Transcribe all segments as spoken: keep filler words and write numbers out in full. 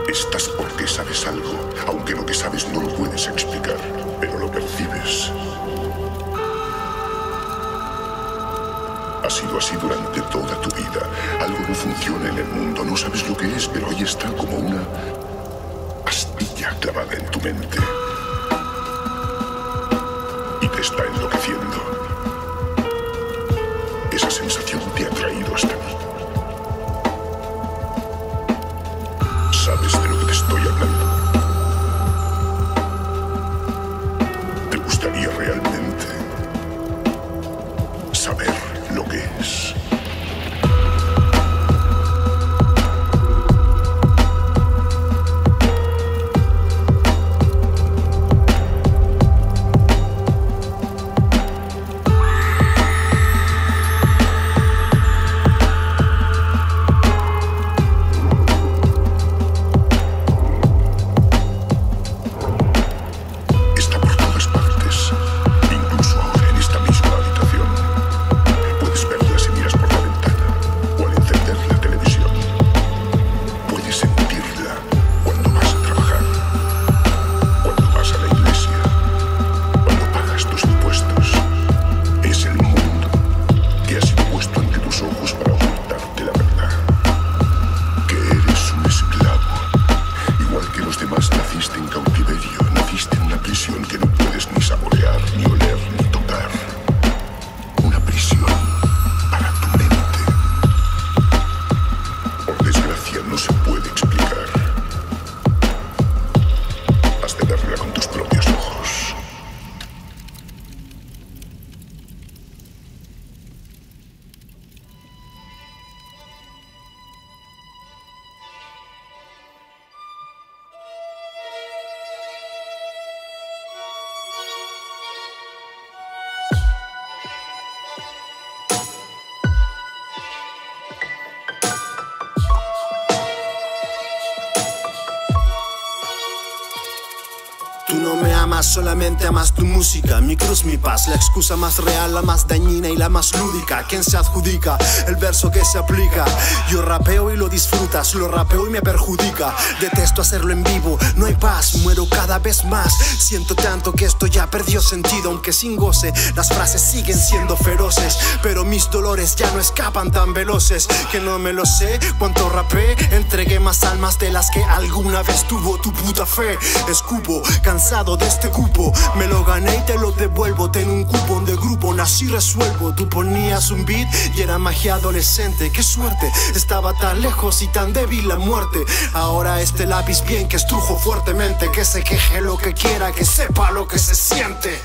Estás porque sabes algo, aunque lo que sabes no lo puedes explicar, pero lo percibes. Ha sido así durante toda tu vida. Algo no funciona en el mundo, no sabes lo que es, pero ahí está como una astilla clavada en tu mente. Y te está enloqueciendo. Esa sensación te ha traído hasta aquí. ¿Sabes de lo que te estoy hablando? ¿Te gustaría realmente saber lo que es? Tú no me amas, solamente amas tu música. Mi cruz, mi paz, la excusa más real, la más dañina y la más lúdica. ¿Quién se adjudica? El verso que se aplica. Yo rapeo y lo disfrutas, lo rapeo y me perjudica. Detesto hacerlo en vivo, no hay paz, muero cada vez más. Siento tanto que esto ya perdió sentido, aunque sin goce las frases siguen siendo feroces. Pero mis dolores ya no escapan tan veloces, que no me lo sé. Cuánto rapé, entregué más almas de las que alguna vez tuvo tu puta fe. Escupo, cansado de este cupo, me lo gané y te lo devuelvo. Ten un cupón de grupo, nací resuelvo. Tú ponías un beat y era magia adolescente. Qué suerte, estaba tan lejos y tan débil la muerte. Ahora este lápiz bien que estrujo fuertemente. Que se queje lo que quiera, que sepa lo que se siente.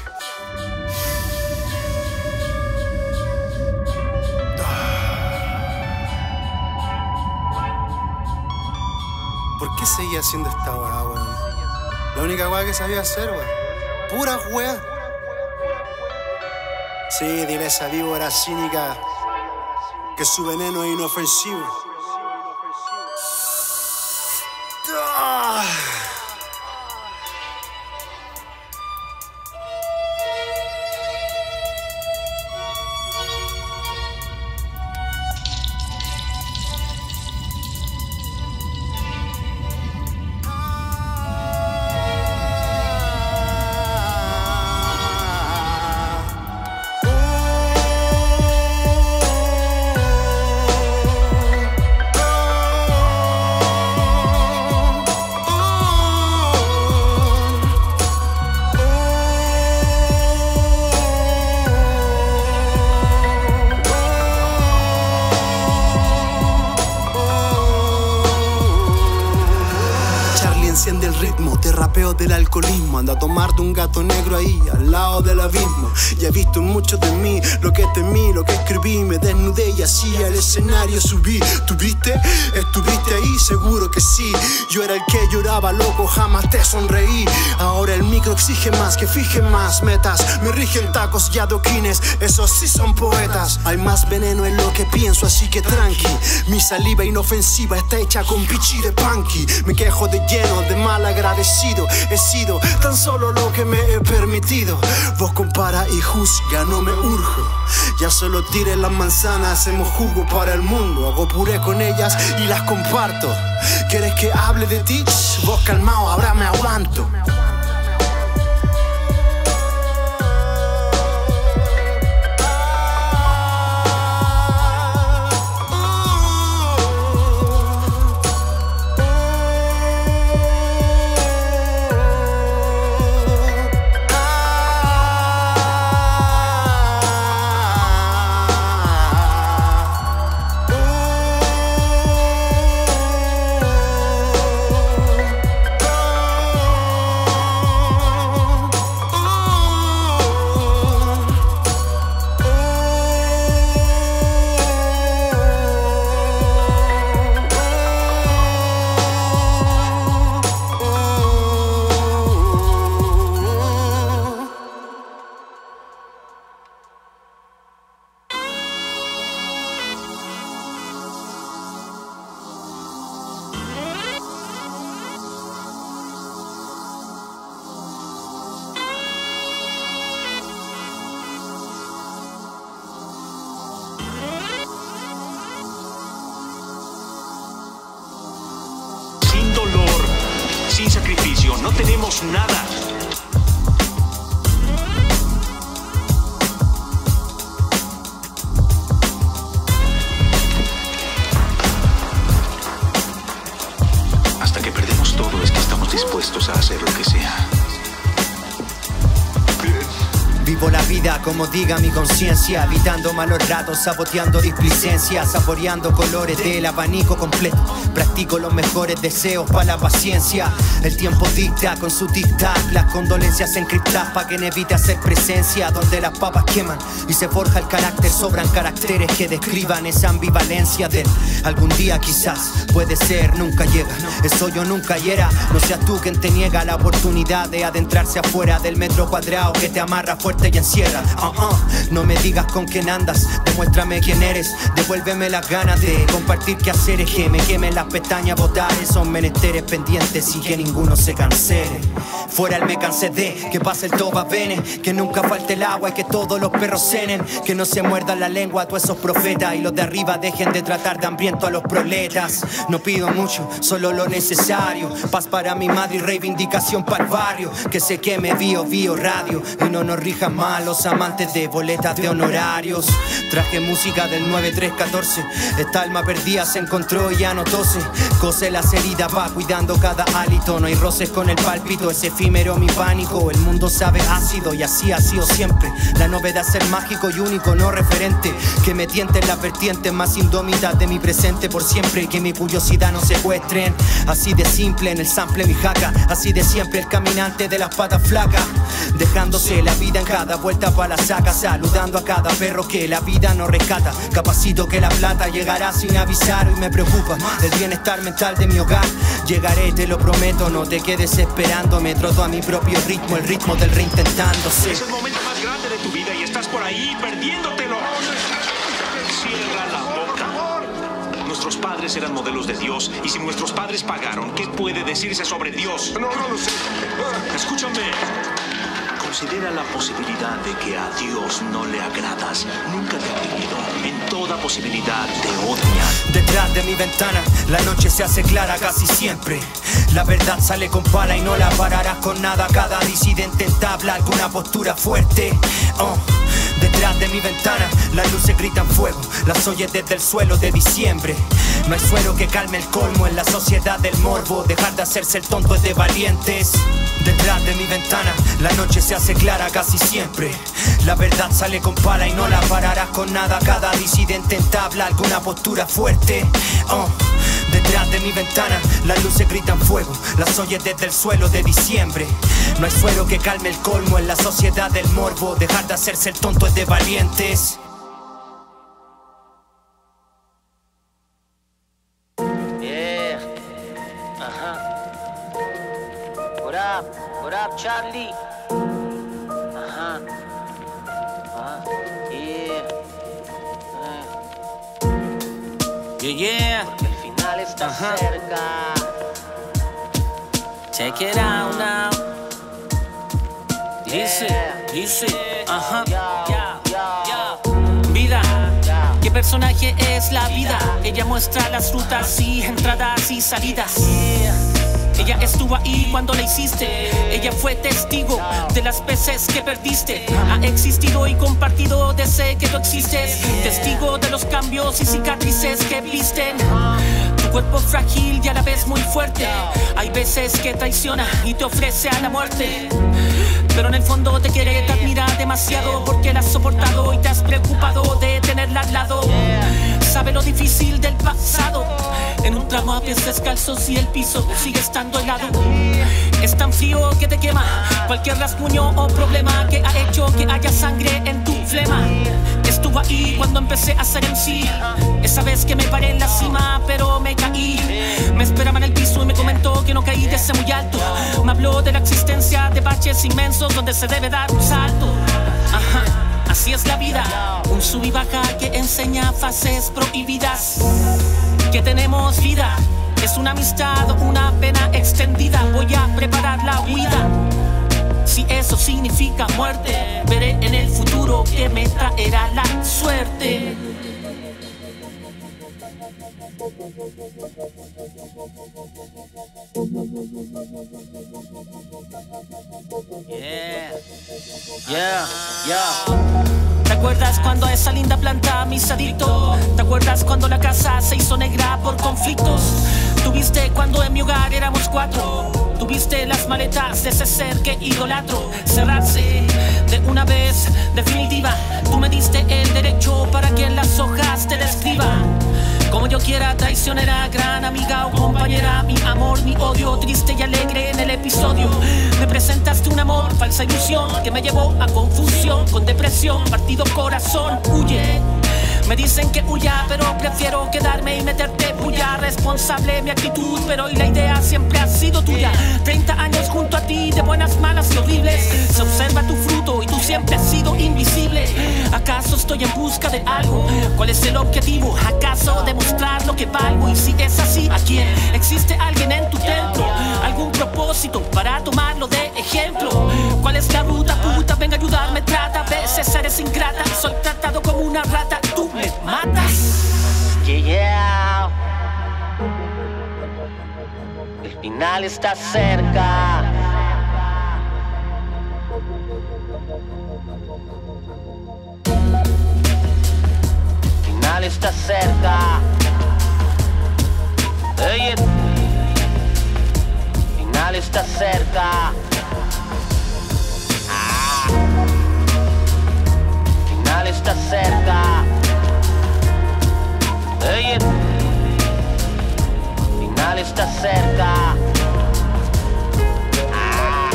¿Por qué seguía haciendo esta hora, weón? La única weá que sabía hacer, weón. Pura weá. Sí, dile a esa víbora cínica que su veneno es inofensivo. Ah. Enciende el ritmo, te rapeo del alcoholismo. Anda a tomarte un gato negro ahí, al lado del abismo. Ya he visto mucho de mí, lo que temí, lo que escribí. Me desnudé y así al escenario subí. ¿Tuviste? ¿Estuviste ahí? Seguro que sí. Yo era el que lloraba, loco, jamás te sonreí. Ahora el micro exige más, que fije más metas. Me rigen tacos y adoquines, esos sí son poetas. Hay más veneno en lo que pienso, así que tranqui. Mi saliva inofensiva está hecha con pichi de punky. Me quejo de lleno, de mala malagradecido. He sido tan solo lo que me he permitido. Vos compara y juzga, no me urjo. Ya solo tire las manzanas, hacemos jugo para el mundo. Hago puré con ellas y las comparto. ¿Quieres que hable de ti? Vos calmao, ahora me aguanto. Sin sacrificio no tenemos nada. Hasta que perdemos todo es que estamos dispuestos a hacer lo que sea. Vivo la vida como diga mi conciencia, evitando malos ratos, saboteando displicencia, saboreando colores del abanico completo. Practico los mejores deseos para la paciencia. El tiempo dicta con su tic-tac, las condolencias encriptadas pa' que evite hacer presencia. Donde las papas queman y se forja el carácter, sobran caracteres que describan esa ambivalencia del algún día quizás, puede ser, nunca llega. Eso yo nunca hiera, no seas tú quien te niega la oportunidad de adentrarse afuera del metro cuadrado que te amarra fuerte y encierra. uh -uh. No me digas con quién andas, demuéstrame quién eres. Devuélveme las ganas de compartir quehaceres, que me quemen las pestañas, botar esos menesteres pendientes y que ninguno se cancele. Fuera el me cansé de que pase el toba bene, que nunca falte el agua y que todos los perros cenen, que no se muerdan la lengua a todos esos profetas y los de arriba dejen de tratar de hambriento a los proletas. No pido mucho, solo lo necesario, paz para mi madre y reivindicación para el barrio. Que se queme Bio Bio Radio y no nos rijan más los amantes de boletas de honorarios. Traje música del nueve tres catorce, esta alma perdida se encontró y ya no tose. Cose las heridas, va cuidando cada hálito, no hay roces con el pálpito, es efímero mi pánico. El mundo sabe ácido y así ha sido siempre. La novedad es ser mágico y único, no referente, que me tienten las vertientes más indómitas de mi presente por siempre, y que mi curiosidad no secuestren. Así de simple en el sample mi jaca, así de siempre el caminante de las patas flacas, dejándose la vida en cada vuelta pa' la saca, saludando a cada perro que la vida no rescata. Capacito que la plata llegará sin avisar, y me preocupa el bienestar mental de mi hogar. Llegaré, te lo prometo, no te quedes esperando, me troto a mi propio ritmo, el ritmo del reintentándose. Es el momento más grande de tu vida y estás por ahí perdiéndotelo. Cierra la boca. Nuestros padres eran modelos de Dios, y si nuestros padres pagaron, ¿qué puede decirse sobre Dios? No, no lo sé. Escúchame. Considera la posibilidad de que a Dios no le agradas. Nunca te ha querido. En toda posibilidad te odia. Detrás de mi ventana la noche se hace clara casi siempre. La verdad sale con pala y no la pararás con nada. Cada disidente entabla alguna postura fuerte. oh. Detrás de mi ventana las luces gritan fuego, las oyes desde el suelo de diciembre. No hay suero que calme el colmo en la sociedad del morbo. Dejar de hacerse el tonto es de valientes. Detrás de mi ventana la noche se hace clara casi siempre. La verdad sale con pala y no la pararás con nada. Cada disidente entabla alguna postura fuerte. oh. Detrás de mi ventana las luces gritan fuego, las oyes desde el suelo de diciembre. No hay suero que calme el colmo en la sociedad del morbo. Dejar de hacerse el tonto es de valientes. Yeah. Ajá. What up? What up, Charlie? Ajá. Ah. Yeah. Yeah, yeah. Porque el final está Ajá. cerca. Check it out now. Dice, dice, ajá, ya, ya. Vida, ¿qué personaje es la vida? Ella muestra las rutas y entradas y salidas. Ella estuvo ahí cuando la hiciste. Ella fue testigo de las veces que perdiste. Ha existido y compartido desde que tú existes. Testigo de los cambios y cicatrices que visten. Tu cuerpo frágil y a la vez muy fuerte. Hay veces que traiciona y te ofrece a la muerte. Pero en el fondo te quiere, te admira demasiado, porque la has soportado y te has preocupado de tenerla al lado. Sabe lo difícil del pasado. En un tramo a pies descalzos y el piso sigue estando helado. Es tan frío que te quema cualquier rasguño o problema que ha hecho que haya sangre en tu flema. Estuvo ahí cuando empecé a ser en sí. Esa vez que me paré en la cima pero me caí. Me esperaba en el piso y me comentó que no caí desde muy alto. Me habló de la existencia de baches inmensos donde se debe dar un salto. Ajá. Así es la vida, un sub y baja que enseña fases prohibidas. Que tenemos vida, es una amistad o una pena extendida. Voy a preparar la huida. Si eso significa muerte, veré en el futuro que me traerá la suerte. Yeah, yeah, yeah. ¿Te acuerdas cuando a esa linda planta mis adicto? ¿Te acuerdas cuando la casa se hizo negra por conflictos? ¿Tuviste cuando en mi hogar éramos cuatro? ¿Tuviste las maletas de ese ser que idolatro? Cerrarse de una vez definitiva. Tú me diste el derecho para que en las hojas te describa. Como yo quiera, traicionera, gran amiga o compañera. Mi amor, mi odio, triste y alegre en el episodio. Me presentaste un amor, falsa ilusión, que me llevó a confusión, con depresión, partido corazón, huye. Me dicen que huya, pero prefiero quedarme y meterte bulla. Responsable mi actitud, pero hoy la idea siempre ha sido tuya. Treinta años junto a ti, de buenas, malas y horribles. Se observa tu fruto y tú siempre has sido invisible. ¿Acaso estoy en busca de algo? ¿Cuál es el objetivo? ¿Acaso demostrar lo que valgo? Y si es así, ¿a quién? ¿Existe alguien en tu templo? ¿Algún propósito para tomarlo de ejemplo? ¿Cuál es la ruta, puta? Venga a ayudarme, trata. A veces eres ingrata, soy tratado como una rata. Tú me matas. Yeah. El final está cerca. El final está cerca. Oye. El final está cerca. Ah. El final está cerca. Oye, final está cerca. Ah.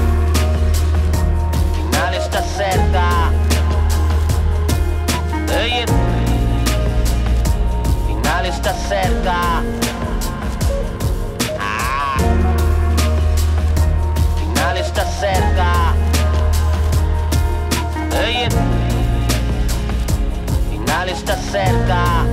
Final está cerca. Oye, final está cerca. Ah. Final está cerca. Oye, final está cerca.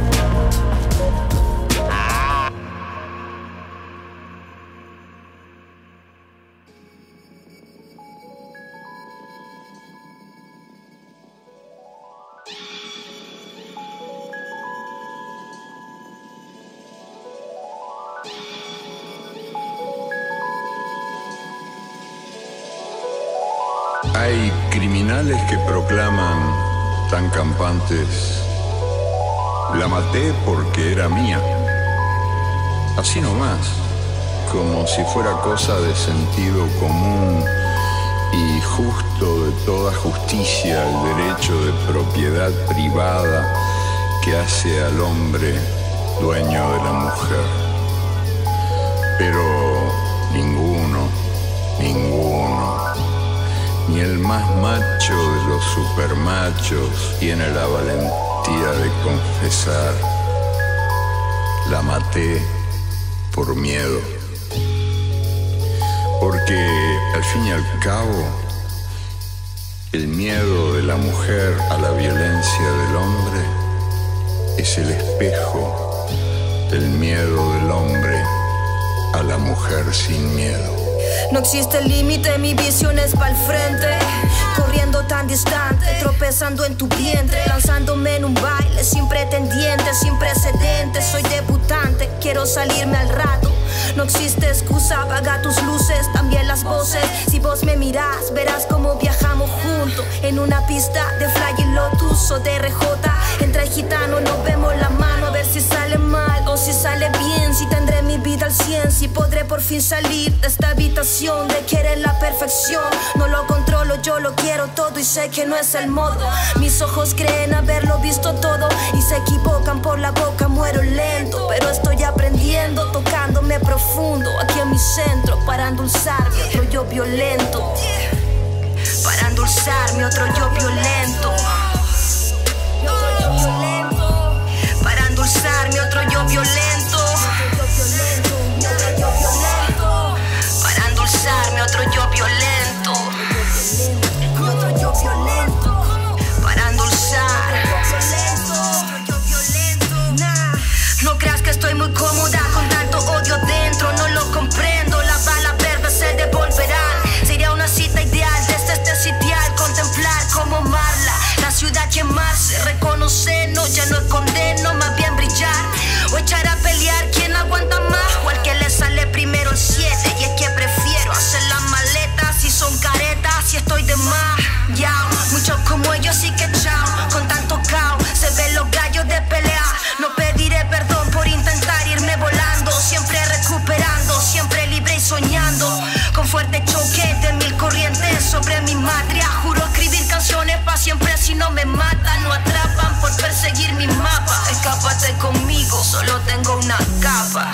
Hay criminales que proclaman tan campantes: la maté porque era mía. Así nomás, como si fuera cosa de sentido común y justo de toda justicia el derecho de propiedad privada que hace al hombre dueño de la mujer. Pero ninguno, ninguno, ni el más macho de los supermachos tiene la valentía de confesar: la maté por miedo. Porque al fin y al cabo, el miedo de la mujer a la violencia del hombre es el espejo del miedo del hombre a la mujer sin miedo. No existe límite, mi visión es pa'l frente. Corriendo tan distante, tropezando en tu vientre, lanzándome en un baile sin pretendientes, sin precedentes. Soy debutante, quiero salirme al rato. No existe excusa, apaga tus luces, también las voces. Si vos me mirás, verás cómo viajamos juntos en una pista de Flying Lotus o de R J. Entre gitanos nos vemos la mano, a ver si sale mal o si sale bien. Si tendré mi vida al cien, si podré por fin salir de esta habitación de querer la perfección. No lo controlo, yo lo quiero todo y sé que no es el modo. Mis ojos creen haberlo visto todo y se equivocan por la boca, muero lento. Pero estoy aprendiendo, tocándome profundo aquí en mi centro, para endulzar mi otro yo violento. Para endulzar mi otro yo violento. Para endulzar mi otro yo violento. Para endulzar mi otro yo violento. Para endulzar. No creas que estoy muy cómoda con tanto odio dentro, no lo comprendo. Las balas verdes se devolverán. Sería una cita ideal desde este sitial, contemplar como Marla, la ciudad quemarse, reconocernos, ya no es condeno, más bien brillar. O echar a pelear, ¿quién aguanta más? O al que le sale primero el siete. Y es que prefiero hacer las maletas si son caretas, si estoy de más. Ya, muchos como ellos sí que chao. Con tanto caos se ven los gallos de pelea. No pediré perdón por intentar irme volando, siempre recuperando, siempre libre y soñando. Con fuerte choque de mil corrientes sobre mi matria. Juro escribir canciones pa' siempre si no me matan. No atrapan por perseguir mi mapa. Escápate conmigo, solo tengo una capa.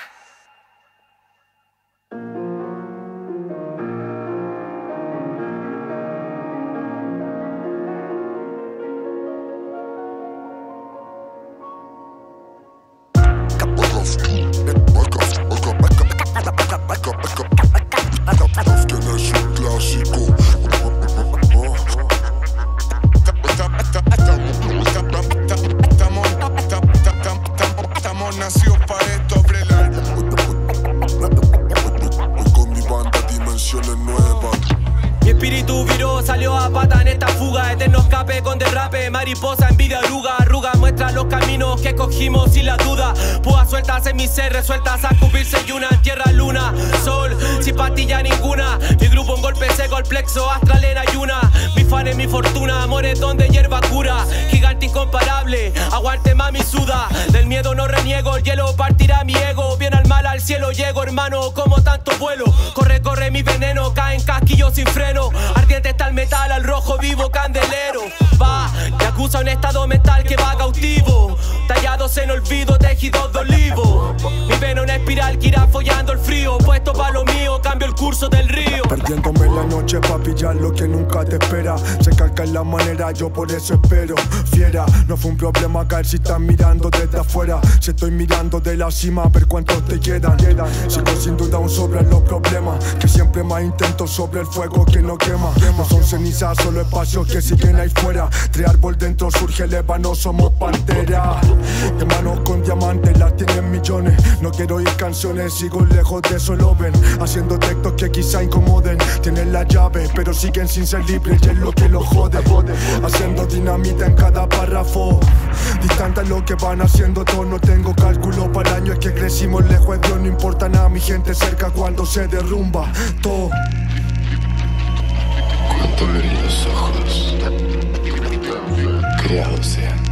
Mariposa, envidia, oruga, arruga, muestra los caminos que cogimos y la duda. Púas sueltas en mi ser, resueltas a cubrirse y una tierra, luna, sol, sin pastilla ninguna. Mi grupo un golpe seco, el plexo astral en ayuna. Mi fan es mi fortuna, amores donde hierba cura. Gigante incomparable, aguante mami suda. Del miedo no reniego, el hielo partirá mi ego. Bien al mal al cielo llego, hermano, como tanto vuelo. Corre, corre mi veneno, caen casquillos sin freno. Ardiente está el metal, al rojo vivo candelero. Va, te acusa un estado mental que va cautivo. Tallados en olvido, tejidos de olivo. Mi vena una espiral que irá follando el frío. Puesto pa' lo mío, cambio el curso del río. Perdiéndome en la noche pa' pillar lo que nunca te espera. Se calca en la manera, yo por eso espero. Fiera, no fue un problema caer si estás mirando desde afuera. Si estoy mirando de la cima, a ver cuántos te quedan. Sigo sin duda aún sobre los problemas, que siempre más intento sobre el fuego que no quema. No son cenizas, solo espacios que siguen ahí fuera. Tres árbol dentro surge el ébano, somos pantera. De manos con diamantes, las tienen millones. No quiero oír canciones, sigo lejos de eso, lo ven. Haciendo textos que quizá incomoden. Tienen la llave, pero siguen sin ser libres y es lo que los jode. Haciendo dinamita en cada párrafo. Distante a lo que van haciendo todos. No tengo cálculo para el año, es que crecimos lejos de Dios. No importa nada, mi gente cerca cuando se derrumba todo. Cuando abren los ojos, creados sean.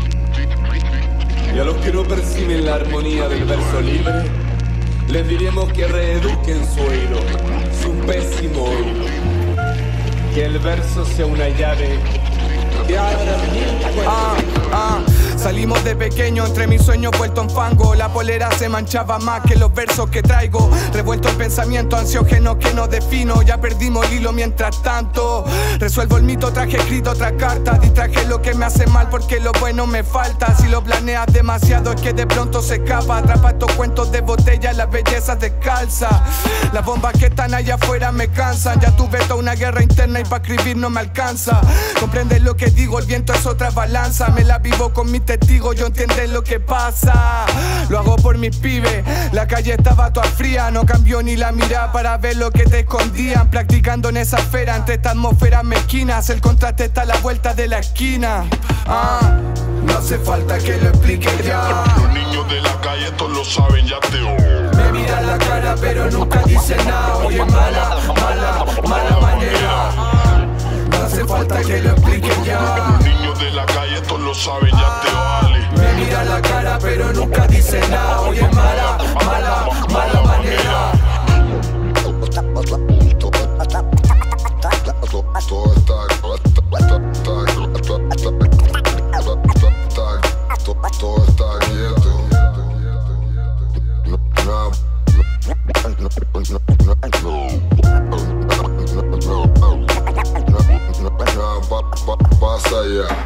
Y a los que no perciben la armonía del verso libre, les diremos que reeduquen su oído, su pésimo oído. Que el verso sea una llave que abra mil ah, ah. Salimos de pequeño entre mis sueños vuelto en fango. La polera se manchaba más que los versos que traigo. Revuelto el pensamiento ansiógeno que no defino. Ya perdimos el hilo mientras tanto. Resuelvo el mito, traje escrito otra carta. Distraje lo que me hace mal porque lo bueno me falta. Si lo planeas demasiado es que de pronto se escapa. Atrapa estos cuentos de botella, las bellezas descalza. Las bombas que están allá afuera me cansan. Ya tuve toda una guerra interna y pa' escribir no me alcanza. Comprende lo que digo, el viento es otra balanza. Me la vivo con mi testigos, yo entienden lo que pasa. Lo hago por mis pibes, la calle estaba toda fría. No cambió ni la mirada para ver lo que te escondían. Practicando en esa esfera, entre estas atmósferas mezquinas. El contraste está a la vuelta de la esquina. Ah, no hace falta que lo explique ya. Los niños de la calle todos lo saben, ya te oigo. Me miran la cara pero nunca dicen nada. Oye, mala, mala, mala manera. No hace falta que lo expliquen ya. Los niños de la calle todos lo saben, ya te vale. Me miran la cara pero nunca dicen nada. Oye, mala, mala, mala manera. Todo está, todo está quieto. Pasa ya.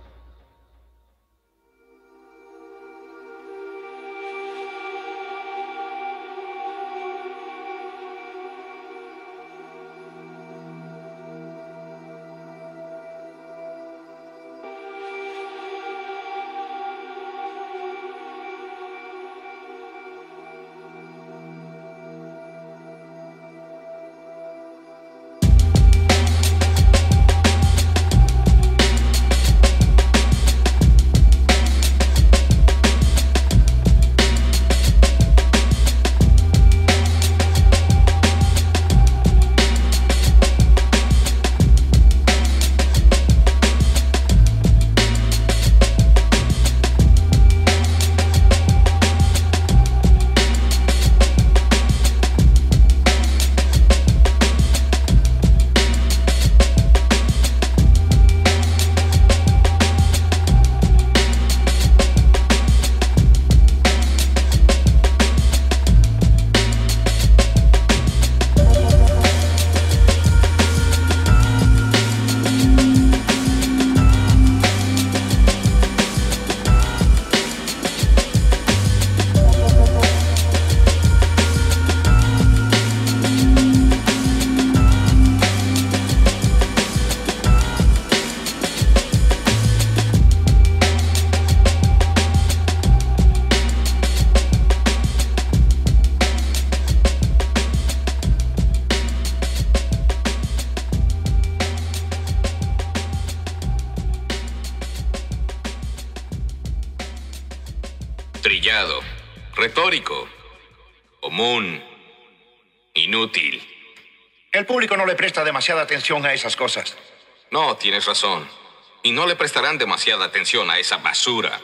Trillado, retórico, común, inútil. El público no le presta demasiada atención a esas cosas. No, tienes razón. Y no le prestarán demasiada atención a esa basura.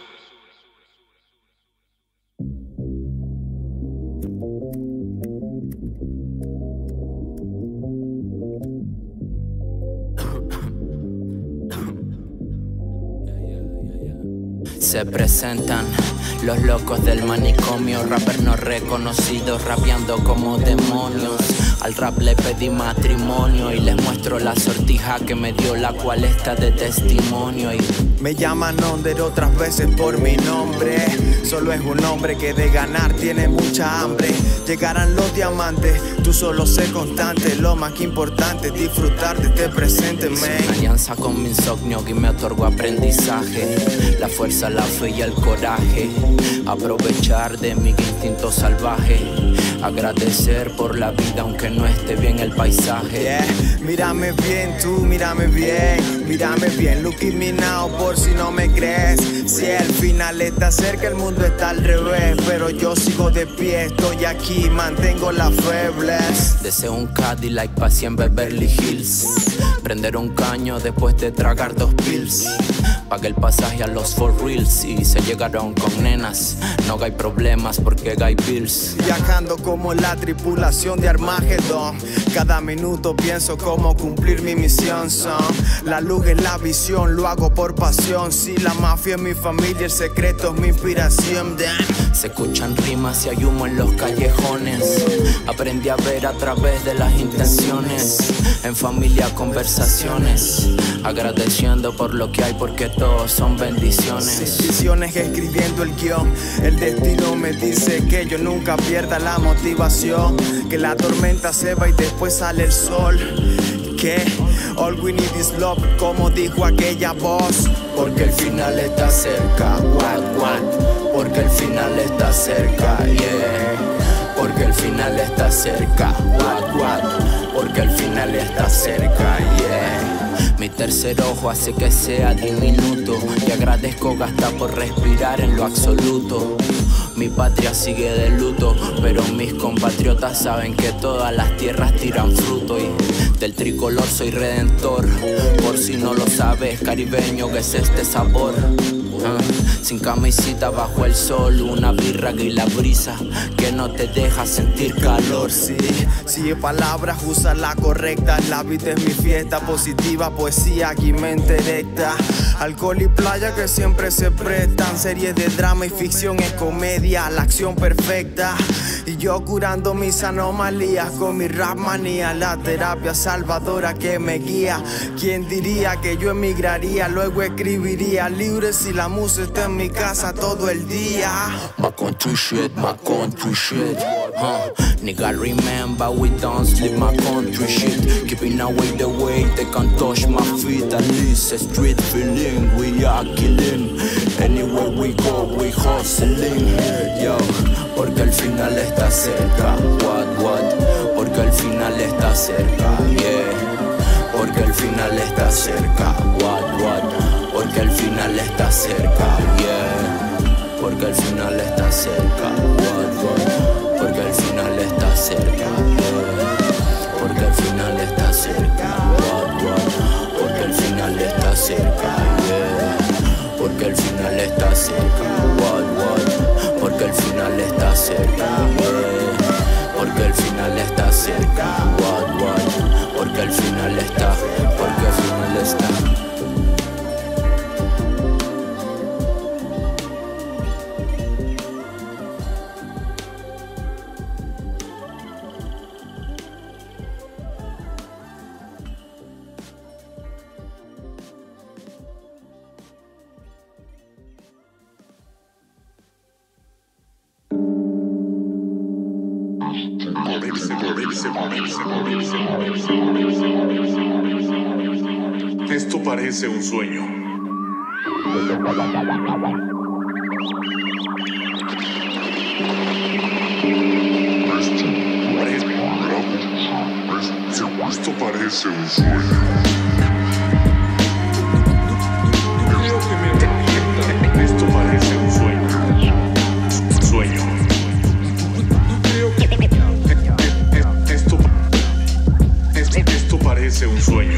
Se presentan los locos del manicomio, rappers no reconocidos, rapeando como demonios. Al rap le pedí matrimonio y les muestro la sortija que me dio, la cual está de testimonio. Y me llaman Onder otras veces por mi nombre. Solo es un hombre que de ganar tiene mucha hambre. Llegarán los diamantes, tú solo sé constante. Lo más que importante es disfrutar de este presente, man. Una alianza con mi insomnio que me otorgó aprendizaje, la fuerza, la fe y el coraje. Aprovechar de mi instinto salvaje, agradecer por la vida aunque no esté bien el paisaje. Yeah. Mírame bien tú, mírame bien, mírame bien, look at me now por si no me crees. Si el final está cerca, el mundo está al revés, pero yo sigo de pie, estoy aquí, mantengo la fe, bless. Deseo un Cadillac pa' cien Beverly Hills, prender un caño después de tragar dos pills. Pagué el pasaje a los for reals y se llegaron con nenas. No hay problemas porque hay bills. Viajando como la tripulación de Armagedón, cada minuto pienso cómo cumplir mi misión. Son la luz es la visión, lo hago por pasión. Si la mafia es mi familia, el secreto es mi inspiración. Damn. Se escuchan rimas y hay humo en los callejones. Aprendí a ver a través de las intenciones. En familia conversaciones, agradeciendo por lo que hay porque todos son bendiciones. Visiones escribiendo el guión, el destino me dice que yo nunca pierda la motivación, que la tormenta se va y después sale el sol. que all we need is love, como dijo aquella voz. Porque el final está cerca, what, what. Porque el final está cerca, yeah. Porque el final está cerca, what, what. Porque el final está cerca, yeah. Mi tercer ojo hace que sea diminuto y agradezco gastar por respirar en lo absoluto. Mi patria sigue de luto, pero mis compatriotas saben que todas las tierras tiran fruto. Y del tricolor soy redentor, por si no lo sabes, caribeño que es este sabor. Uh, sin camisita bajo el sol, una birra y la brisa que no te deja sentir calor. Sí, sí, palabras, usa la correcta. La vida es mi fiesta, positiva, poesía, aquí mente directa. Alcohol y playa que siempre se prestan. Series de drama y ficción es comedia, la acción perfecta. Y yo curando mis anomalías con mi rap manía, la terapia salvadora que me guía. ¿Quién diría que yo emigraría? Luego escribiría libros si la música está en mi casa todo el día. My country shit, my country shit, huh? Nigga, remember we don't sleep, my country shit. Keeping away the way they can touch my feet. At least a street feeling, we are killing. Anywhere we go, we hustling, yo. Porque el final está cerca, what, what. Porque el final está cerca, yeah. Porque el final está cerca, what, what. Porque el final está cerca, yeah. Porque el final está cerca, what, what. Porque el final está cerca, yeah. Porque el final está cerca, what, what. Porque el final está cerca, yeah. Porque el final está cerca, what, what. Porque el final está cerca, yeah. Porque el final está cerca, what, what. Porque el final está, porque el final está. Esto parece un sueño. Esto parece un sueño. Creo que me arrepiento. Esto parece un sueño. Sueño. Creo que esto, esto, esto parece un sueño.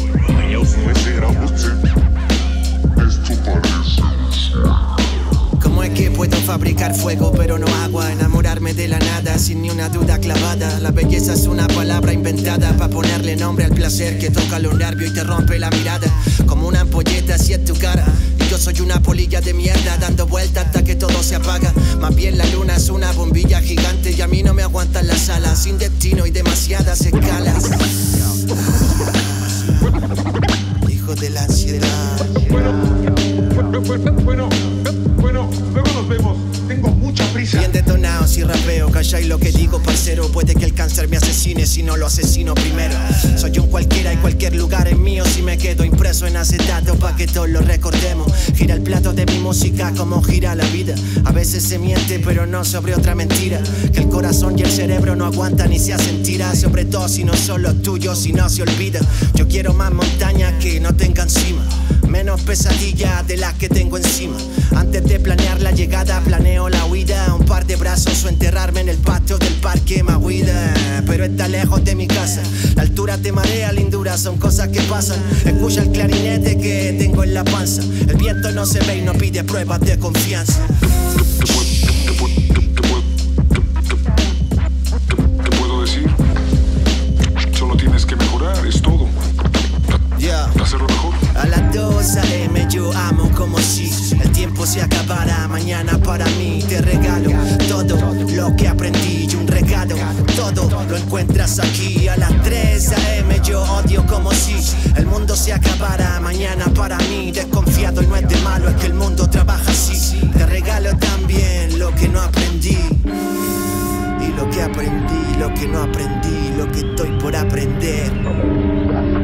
¿Cómo es que puedo fabricar fuego pero no agua? Enamorarme de la nada sin ni una duda clavada. La belleza es una palabra inventada para ponerle nombre al placer que toca los nervios y te rompe la mirada. Como una ampolleta así es tu cara. Y yo soy una polilla de mierda dando vueltas hasta que todo se apaga. Más bien la luna es una bombilla gigante y a mí no me aguantan las alas. Sin destino y demasiadas escalas. Hijo de la ansiedad. Bueno, bueno, bueno, bueno, luego nos vemos. Tengo mucha prisa. Bien detonado si rapeo, calláis lo que digo, parcero. Puede que el cáncer me asesine si no lo asesino primero. Soy un cualquiera y cualquier lugar es mío si me quedo impreso en acetato pa' que todos lo recordemos. Gira el plato de mi música como gira la vida. A veces se miente pero no sobre otra mentira. Que el corazón y el cerebro no aguantan ni se hacen tiras. Sobre todo si no son los tuyos, si no se olvida. Yo quiero más montañas que no tengan cima, menos pesadillas de las que tengo encima. Antes de planear la llegada, planeo la huida. Un par de brazos o enterrarme en el patio del parque Mahuida. Pero está lejos de mi casa. La altura te marea, lindura, son cosas que pasan. Escucha el clarinete que tengo en la panza. El viento no se ve y no pide pruebas de confianza. ¿Qué puedo decir? Solo tienes que mejorar, es todo. Yeah. Hacerlo mejor. A las dos a eme yo amo como si el tiempo se acabara mañana para mí. Te regalo todo lo que aprendí y un regalo. Todo lo encuentras aquí. A las tres a eme yo odio como si el mundo se acabara mañana para mí. Desconfiado y no es de malo, es que el mundo trabaja así. Te regalo también lo que no aprendí. Y lo que aprendí, lo que no aprendí, lo que estoy por aprender.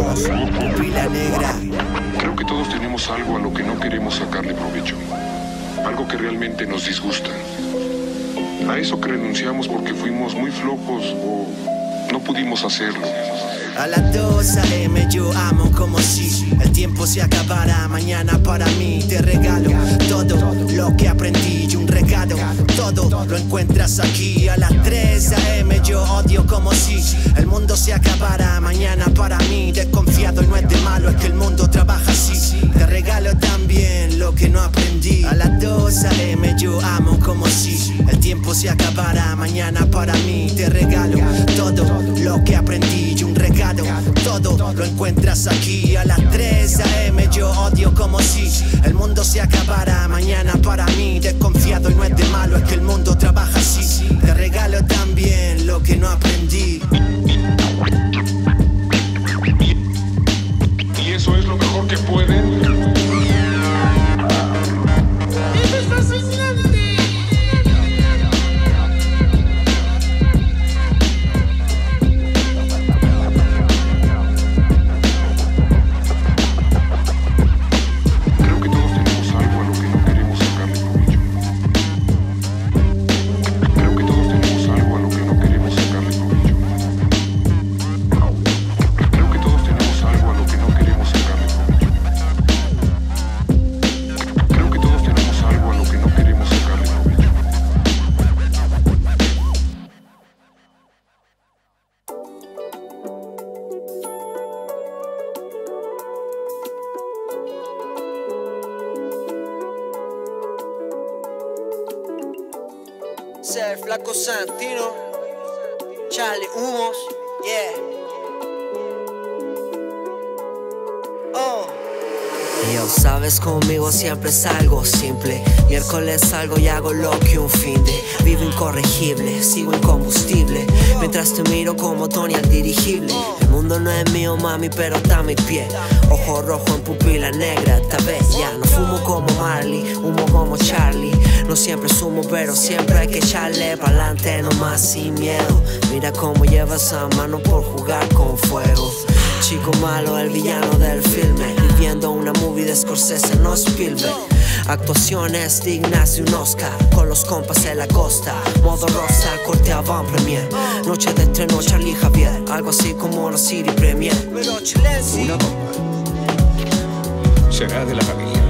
somos pupila negra. Creo que todos tenemos algo a lo que no queremos sacarle provecho. Algo que realmente nos disgusta. A eso que renunciamos porque fuimos muy flojos o no pudimos hacerlo. A las dos a eme yo amo como si el tiempo se acabara mañana para mí. Te regalo todo lo que aprendí y un regalo. Todo lo encuentras aquí. A las tres a eme yo odio como si el mundo se acabara mañana para mí. Desconfiado y no es de malo, es que el mundo trabaja así. Te regalo también lo que no aprendí. A las dos a eme yo amo como si el tiempo se acabara mañana para mí. Te regalo todo lo que aprendí y un regalo. Todo lo encuentras aquí. A las tres a eme yo odio como si el mundo se acabara mañana para mí. Desconfiado y no es de malo, es que el mundo trabaja así. Te regalo también lo que no aprendí. Y eso es lo mejor que pueden. ¡Eso es fascinante! Ser Flaco Santino, Charlie Humos, yeah. Oh. Yo sabes, conmigo siempre es algo simple. Miércoles salgo y hago lo que un finde. Vivo incorregible, sigo incombustible. Mientras te miro como Tony al dirigible. El mundo no es mío, mami, pero está a mi pie. Ojo rojo en pupila negra, esta vez ya no fumo como Marley, humo como Charlie. No siempre sumo, pero siempre hay que echarle pa'lante nomás sin miedo. Mira cómo llevas a mano por jugar con fuego. Chico malo, el villano del filme. Viviendo una movie de Scorsese, no Spielberg. Actuaciones dignas de un Oscar. Con los compas en la costa. Modo rosa, corte avant premier. Noche de estreno, Charlie Javier. Algo así como la City Premier. Una bomba. Será de la familia.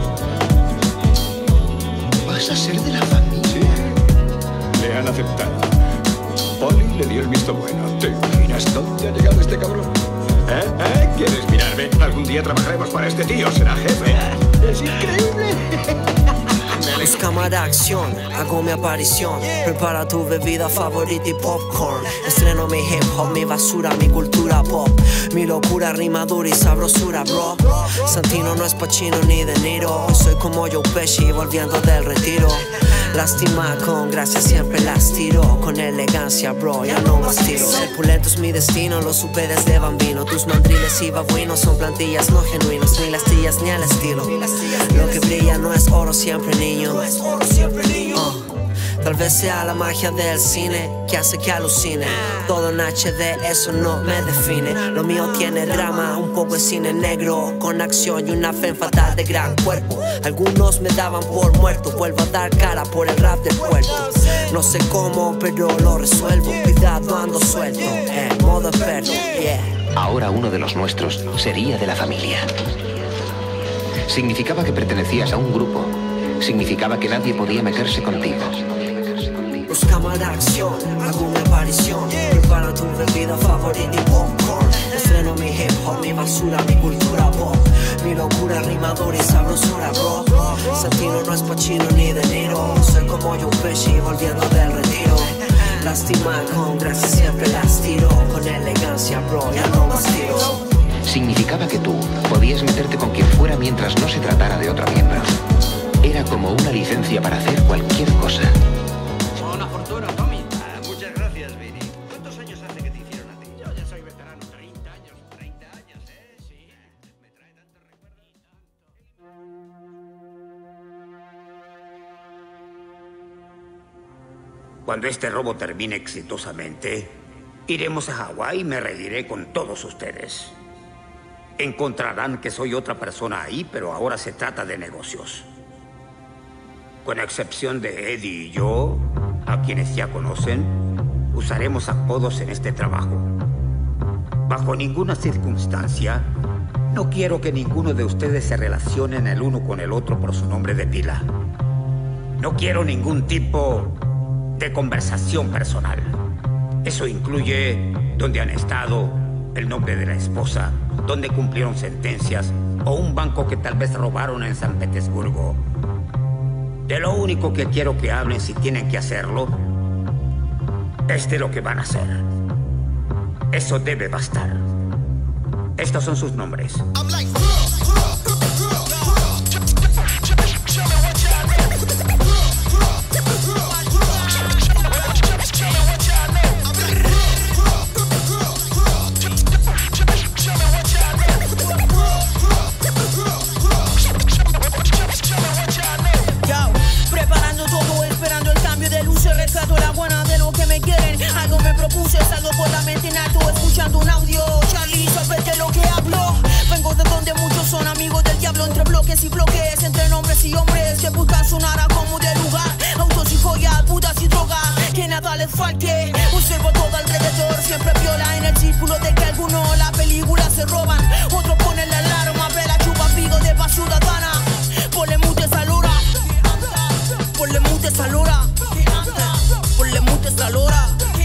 ¿Vas a ser de la familia? Sí. Le han aceptado. Polly le dio el visto bueno. ¿Te imaginas dónde ha llegado este cabrón? ¿Eh? ¿Eh? ¿Quieres mirarme? Algún día trabajaremos para este tío, será jefe. ¡Es increíble! Busca más acción, hago mi aparición. Prepara tu bebida favorita y popcorn. Estreno mi hip hop, mi basura, mi cultura pop. Mi locura, rimadura y sabrosura, bro. Santino no es Pacino ni De Niro. Soy como Joe Pesci volviendo del retiro. Lástima con gracia siempre las tiro. Con elegancia, bro, ya no más tiro. Ser pulento es mi destino, lo supe desde bambino. Tus mandriles y babuinos son plantillas no genuinos. Ni las tías ni al estilo. Lo que brilla no es oro siempre, niño. Oh, tal vez sea la magia del cine que hace que alucine. Todo en hache de, eso no me define. Lo mío tiene drama, un poco de cine negro, con acción y una fe fatal de gran cuerpo. Algunos me daban por muerto, vuelvo a dar cara por el rap del puerto. No sé cómo, pero lo resuelvo. Cuidado, ando suelto, en modo experto, yeah. Ahora uno de los nuestros sería de la familia. Significaba que pertenecías a un grupo. Significaba que nadie podía meterse contigo. Buscamos la acción, hago una aparición. Prepara tu bebida favorita y popcorn. Estreno mi hip hop, mi basura, mi cultura pop. Mi locura, rimadura y sabrosura, bro. Santino no es Pacino ni De Niro. Soy como Joe Pesci volviendo del retiro. Lástima con gracia siempre las tiro. Con elegancia, bro, ya no más tiro. Significaba que tú podías meterte con quien fuera mientras no se tratara de otro miembro. Era como una licencia para hacer cualquier cosa. Una fortuna, Tommy. Ah, muchas gracias, Vinny. ¿Cuántos años hace que te hicieron a ti? Yo ya soy veterano. treinta años. treinta años, ¿eh? Sí. Me trae tantos recuerdos. Cuando este robo termine exitosamente, iremos a Hawái y me reiré con todos ustedes. encontrarán que soy otra persona ahí, pero ahora se trata de negocios. Con excepción de Eddie y yo, a quienes ya conocen, usaremos apodos en este trabajo. Bajo ninguna circunstancia, no quiero que ninguno de ustedes se relacionen el uno con el otro por su nombre de pila. No quiero ningún tipo de conversación personal. Eso incluye dónde han estado, el nombre de la esposa, dónde cumplieron sentencias o un banco que tal vez robaron en San Petersburgo. De lo único que quiero que hablen, si tienen que hacerlo, es de lo que van a hacer. Eso debe bastar. Estos son sus nombres. Algo me propuse, salgo por la mente en alto, escuchando un audio. Charlie, sabes de lo que hablo. Vengo de donde muchos son amigos del diablo, entre bloques y bloques, entre nombres y hombres que buscan sonar a como de lugar. Autos y joyas, putas y drogas, que nada les falte. Observo todo alrededor, siempre viola en el círculo de que algunos la película se roban. Otros ponen la alarma, ve la chupa pigo de paz ciudadana. Ponle mute esa lora, ponle mute esa lora, ponle mute esa lora.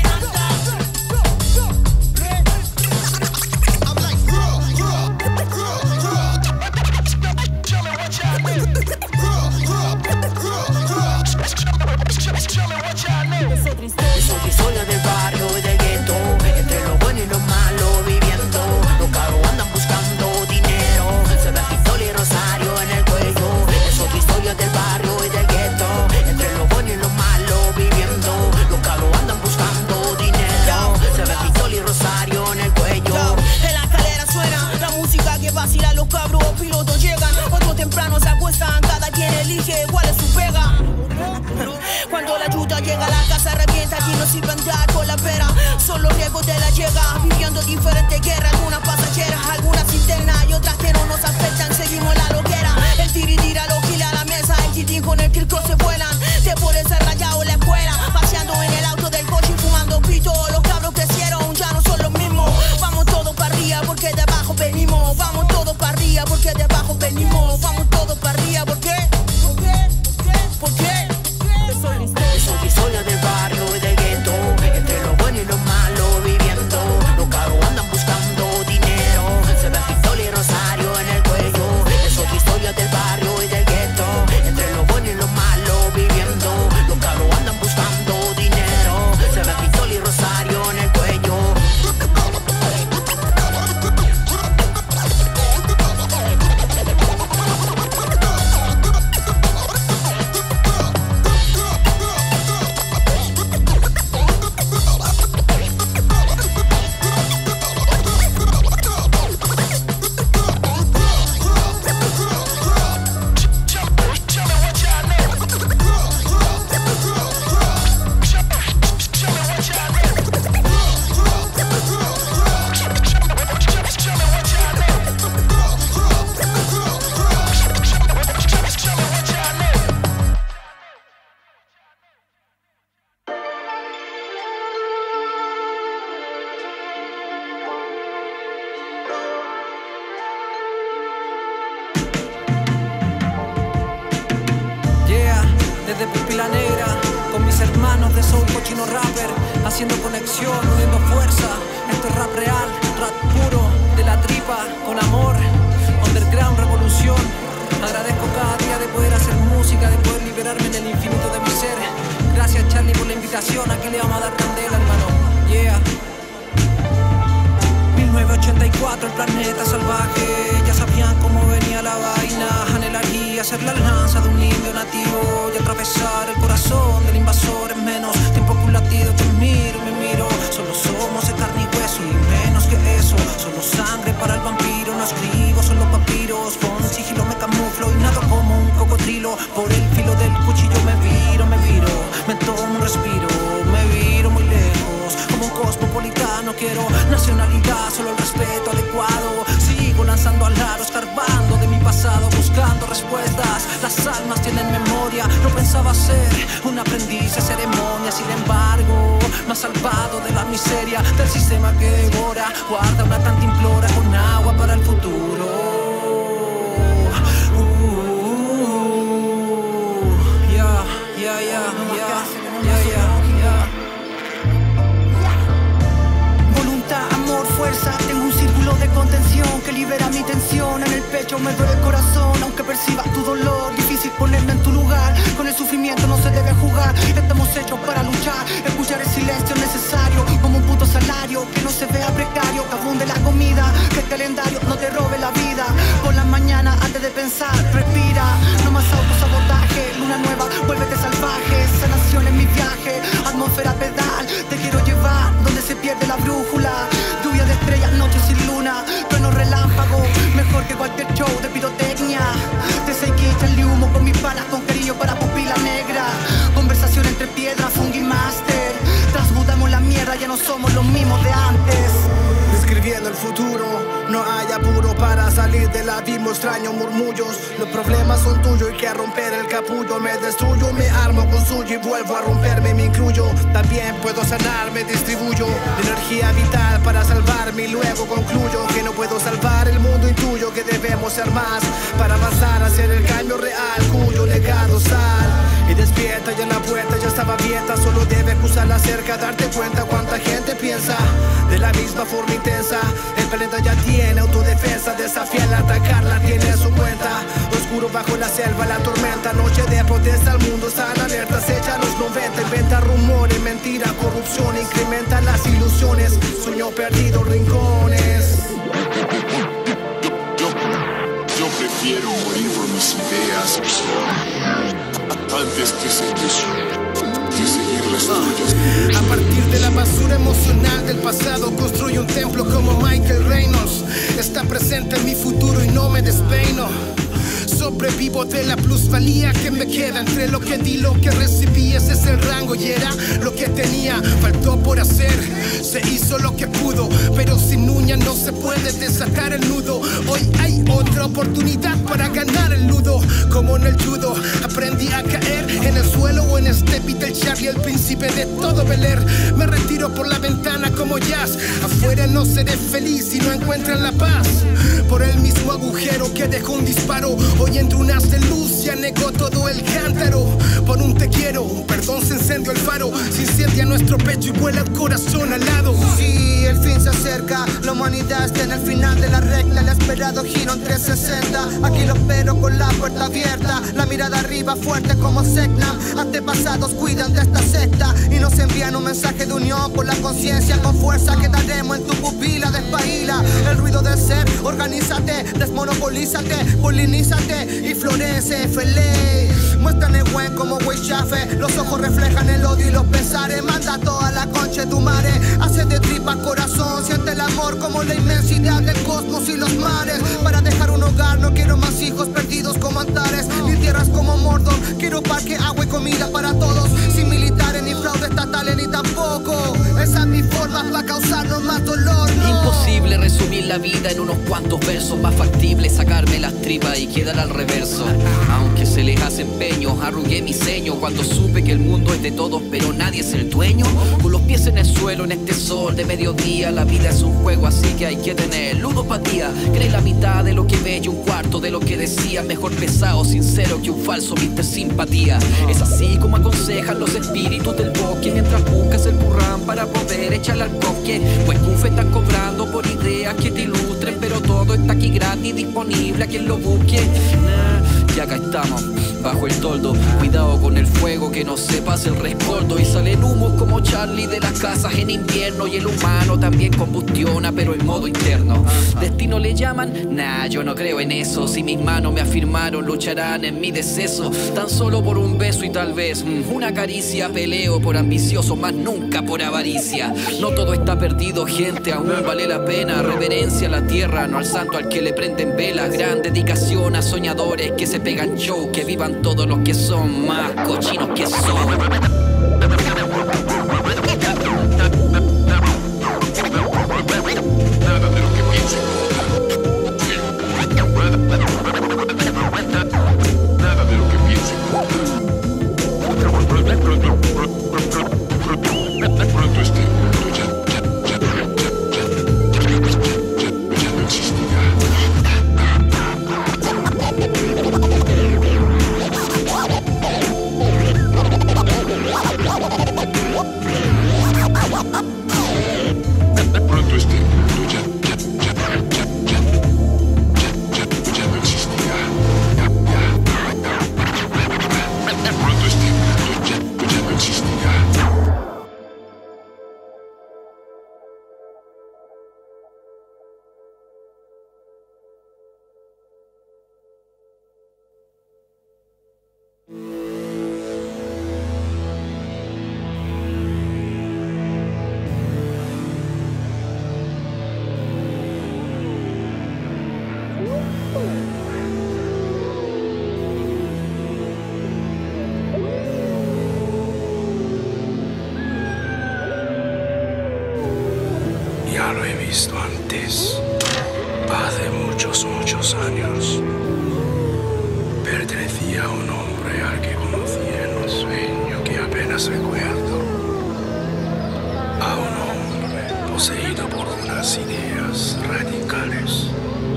Es otra historia del barrio y del gueto, entre lo bueno y lo malo viviendo. Los caros andan buscando dinero, se ve pistola y rosario en el cuello. Es otra historia del barrio y del gueto, entre lo bueno y lo malo viviendo. Los caros andan buscando dinero, se ve pistola y rosario en el cuello. En la escalera suena la música que vacila, los cabros pilotos llegan, otros temprano se acuestan, cada quien elige cuál es su pega. Cuando la ayuda llega a la casa revienta, aquí no sirve andar con la pera, son los riesgos de la llega, viviendo diferentes guerras, algunas pasajeras, algunas internas y otras que no nos afectan, seguimos la loquera, el tiri tira, lo gila a la mesa, el chitín con el kirko se vuelan, te pones rayado en la escuela, paseando en el auto del coche y fumando pito, los cabros crecieron, ya no son los mismos, vamos todos para arriba porque de abajo venimos, vamos todos para arriba porque de abajo venimos, vamos todos para arriba porque, ¿por qué? ¿Por qué? Es otra historia del barrio y del gueto, entre lo bueno y lo malo viviendo. Los caros andan buscando dinero, se ve pistola y rosario en el cuello. Es otra historia del barrio y del gueto, entre lo bueno y lo malo viviendo. Los caros andan buscando dinero, se ve pistola y rosario en el cuello. Desde Pupila Negra, con mis hermanos de Soul Cochino Rapper, haciendo conexión, uniendo fuerza. Esto es rap real, rap puro, de la tripa, con amor, underground, revolución. Agradezco cada día de poder hacer música, de poder liberarme en el infinito de mi ser. Gracias Charlie por la invitación, aquí le vamos a dar candela, hermano. Yeah. mil novecientos ochenta y cuatro, el planeta salvaje, ya sabían cómo venía la vaina. Anhelar y hacer la lanza de un indio nativo y atravesar el corazón del invasor en menos tiempo que un latido. Te miro y me miro, solo somos de carne y hueso y menos que eso, solo sangre para el vampiro. No escribo, solo papiros, con sigilo me camuflo y nado como un cocodrilo. Por el filo del cuchillo me viro, me viro, me tomo un respiro, me viro muy lejos como un cosmopolitano. Quiero nacionalidad, solo el respeto adecuado. Sigo lanzando Nuestras almas tienen memoria. No pensaba ser un aprendiz de ceremonia. Sin embargo, me ha salvado de la miseria del sistema que devora. Guarda una cantimplora con agua para el futuro. Yeah, yeah, yeah, yeah, yeah, yeah. Voluntad, amor, fuerza. Tengo un círculo de contención que libera mi tensión. En el pecho me duele el corazón, aunque perciba tu dolor. Difícil ponerme en tu lugar. Con el sufrimiento no se debe jugar. Estamos hechos para luchar. Escuchar el silencio necesario, como un puto salario. Que no se vea precario, que abunde la comida. Que el calendario no te robe la vida. Por la mañana antes de pensar, respira. No más autosabotaje, luna nueva, vuélvete salvaje. Sanación en mi viaje, atmósfera pedal. Te quiero llevar donde se pierde la brújula. Lluvia de estrellas, noche sin luna. Trueno relámpago, mejor que cualquier show de pirotecnia. De Seikichi el humo con mis palas, con cariño para pupila negra. Conversación entre piedras, fungi master. Transmutamos la mierda, ya no somos los mismos de antes. Escribiendo el futuro, no hay apuro para salir del abismo, extraño murmullos. Los problemas son tuyos y que a romper el capullo me destruyo, me armo con suyo y vuelvo a romperme, me incluyo. También puedo sanar, me distribuyo la energía vital para salvarme y luego concluyo que no puedo salvar el mundo, intuyo que debemos ser más para avanzar hacia el cambio real cuyo legado sal. Y despierta, ya la puerta ya estaba abierta, solo debes cruzarla cerca, darte cuenta cuánta gente piensa de la misma forma intensa. El planeta ya tiene autodefensa, desafiarla, atacarla, tiene su cuenta. Oscuro bajo la selva, la tormenta, noche de protesta, el mundo está en alerta, se echa los noventa, inventa rumores, mentira, corrupción, incrementa las ilusiones, sueño perdido, rincones. Yo, yo prefiero morir por mis ideas antes que seguir, que seguir las tuyas. A partir de la basura emocional del pasado construyo un templo como Michael Reynolds. Está presente en mi futuro y no me despeino. Sobrevivo de la plusvalía que me queda entre lo que di y lo que recibí. Ese es el rango y era lo que tenía. Faltó por hacer, se hizo lo que pudo, pero sin uña no se puede desatar el nudo. Hoy hay otra oportunidad para ganar el ludo. Como en el judo, aprendí a caer en el suelo o en este beat el Charlie, el príncipe de todo Bel Air. Me retiro por la ventana como jazz. Afuera no seré feliz si no encuentran la paz. Por el mismo agujero que dejó un disparo, hoy entro un haz de luz y anegó todo el cántaro. Por un te quiero, un perdón se encendió el faro. Se incendia nuestro pecho y vuela el corazón al lado. Sí, el fin se acerca, la humanidad está en el final de la recta. El esperado giro en trescientos sesenta. Aquí lo espero con la puerta abierta, la mirada arriba fuerte como Secna. Antepasados cuidan de esta secta y nos envían un mensaje de unión por la conciencia. Con fuerza quedaremos en tu pupila, despaila el ruido del ser. Organízate, desmonopolízate, polinízate y florece, feliz. Muestran el buen como güey chafe. Los ojos reflejan el odio y los pesares. Manda toda la concha de tu madre. Hace de tripa corazón. Siente el amor como la inmensidad del cosmos y los mares. Para dejar un hogar no quiero más hijos perdidos como Antares, ni tierras como Mordor. Quiero parque, agua y comida para todos, sin militares ni fraude estatales ni tampoco. Esa es mi forma para causarnos más dolor, no. Imposible resumir la vida en unos cuantos versos. Más factible sacarme las tripas y quedar al reverso. Aunque se les hace empeño, arrugué mi ceño cuando supe que el mundo es de todos pero nadie es el dueño. Con los pies en el suelo en este sol de mediodía, la vida es un juego así que hay que tener ludopatía. Creí la mitad de lo que ve y un cuarto de lo que decía. Mejor pesado, sincero que un falso mister Simpatía. Es así como aconsejan los espíritus del bosque mientras buscas el burrán para poder echarle al cosque. Pues Cufe están cobrando por ideas que te ilustren, pero todo está aquí gratis, disponible a quien lo busque. Nah, y acá estamos, bajo el toldo. Cuidado con el fuego que no se pase el rescoldo. Y salen humos como Charlie de las casas en invierno. Y el humano también combustiona, pero en modo interno. Destino le llaman, nah, yo no creo en eso. Si mis manos me afirmaron, lucharán en mi deceso. Tan solo por un beso y tal vez mm, una caricia. Peleo por ambicioso, más nunca por avaricia. No todo está perdido, gente, aún vale la pena. Reverencia a la tierra, no al santo al que le prenden velas. Gran dedicación a soñadores que se pegan show. Que vivan todos los que son más cochinos que son. Nada de lo que Ya lo he visto antes. Hace muchos, muchos años. Pertenecía a un hombre al que conocí en un sueño que apenas recuerdo. A un hombre poseído por unas ideas radicales.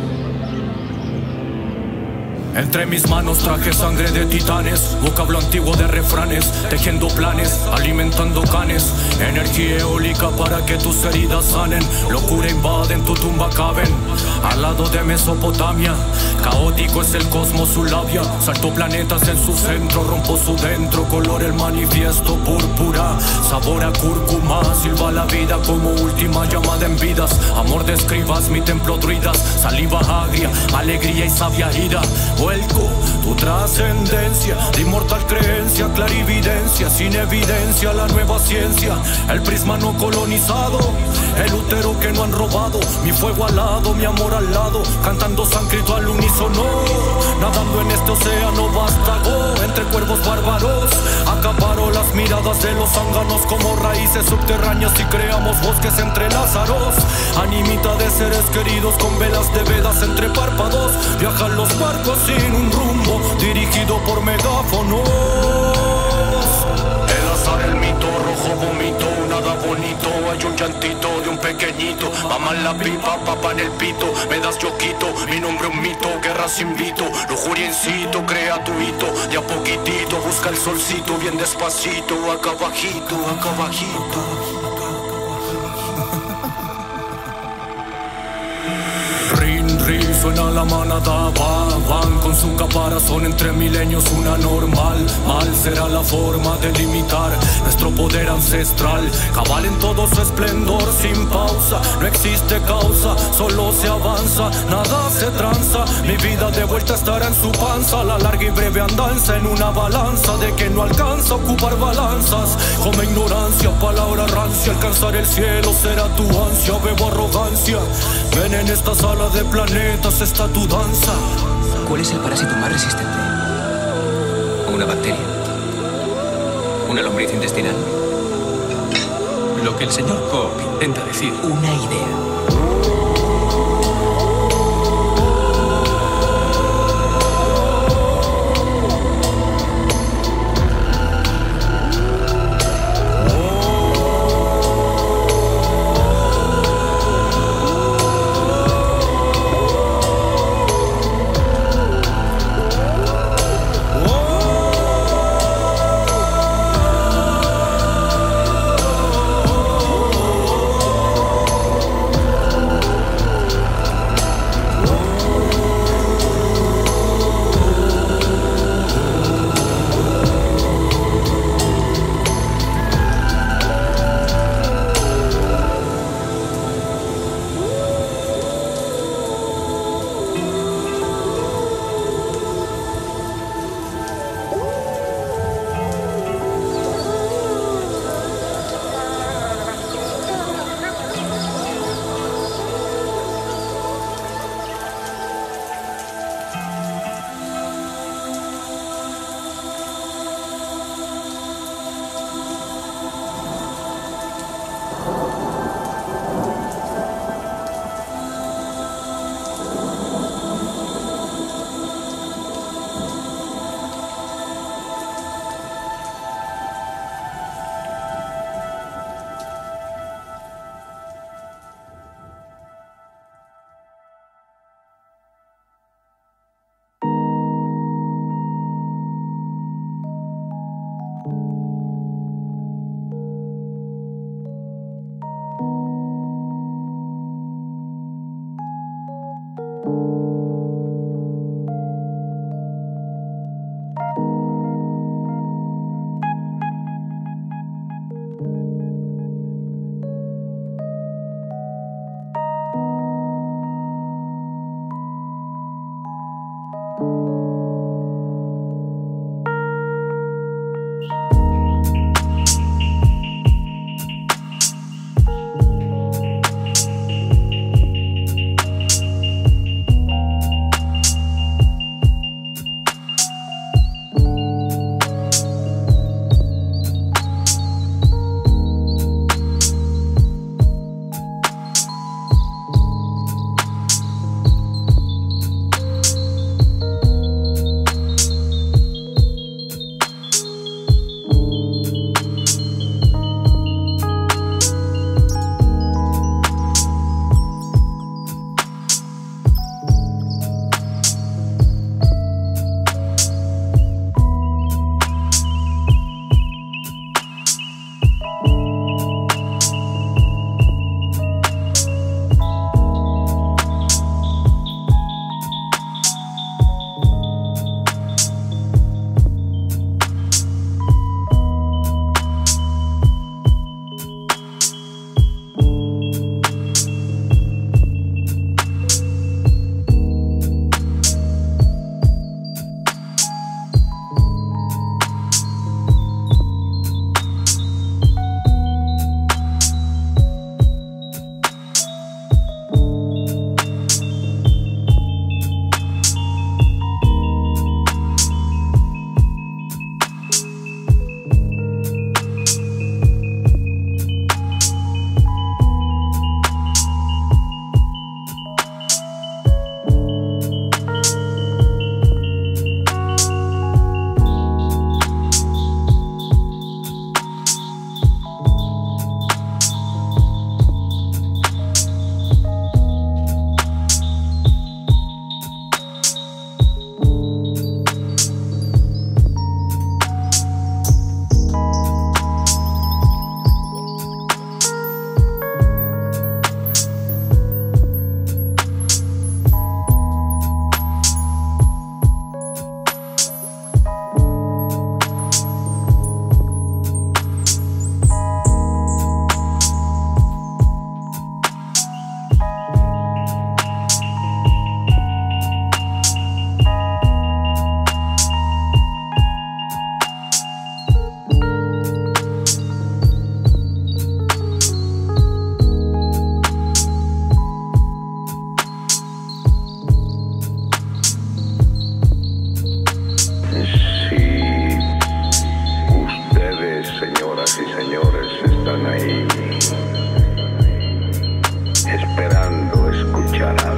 Entre mis manos traje sangre de titanes, vocablo antiguo de refranes, tejiendo planes, alimentando canes, energía eólica para que tus heridas sanen, locura invaden, tu tumba caben, al lado de Mesopotamia, caótico es el cosmos, su labia, salto planetas en su centro, rompo su dentro, color el manifiesto, púrpura, sabor a cúrcuma, silba la vida como última llamada en vidas, amor de escribas, mi templo druidas, saliva agria, alegría y sabia ira, vuelco tu trascendencia de inmortal creencia, clarividencia, sin evidencia, la nueva ciencia, el prisma no colonizado, el útero que no han robado, mi fuego al lado, mi amor al lado, cantando sánscrito al unísono, nadando en este océano vástago, entre cuervos bárbaros, acaparo las miradas de los zánganos como raíces subterráneas y creamos bosques entre lázaros, animita de seres queridos con velas de vedas entre párpados, viajan los barcos sin un rumbo, dirigido por megáfonos. El azar, el mito, rojo vomito, nada bonito, hay un llantito de un pequeñito, mamá en la pipa, papá en el pito, me das yo quito, mi nombre un mito, guerras invito, lujuria incito, crea tu hito, de a poquitito, busca el solcito, bien despacito, acá bajito, acá bajito. Suena la manada, va, van con su caparazón entre milenios, una normal, mal será la forma de limitar nuestro poder ancestral, cabal en todo su esplendor, sin pausa, no existe causa, solo se avanza, nada se tranza, mi vida de vuelta estará en su panza, la larga y breve andanza en una balanza de que no alcanza a ocupar balanzas, come ignorancia, palabra rancia, alcanzar el cielo será tu ansia, bebo arrogancia, ven en esta sala de planetas está tu danza. ¿Cuál es el parásito más resistente? ¿Una bacteria? ¿Una lombriz intestinal? Lo que el señor Koch intenta decir. Una idea.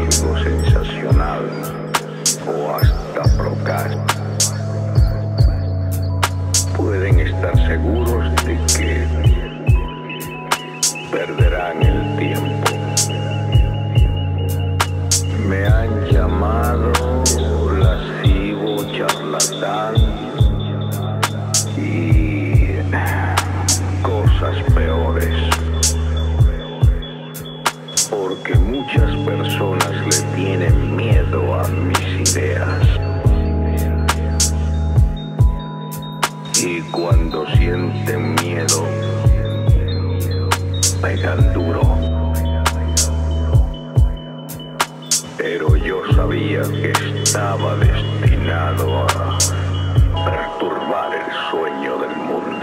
algo sensacional o hasta procaz, pueden estar seguros de que perderán el tiempo. Me han llamado lascivo, charlatán y cosas peores, porque muchas personas le tienen miedo a mis ideas. Y cuando sienten miedo, pegan duro. Pero yo sabía que estaba destinado a perturbar el sueño del mundo.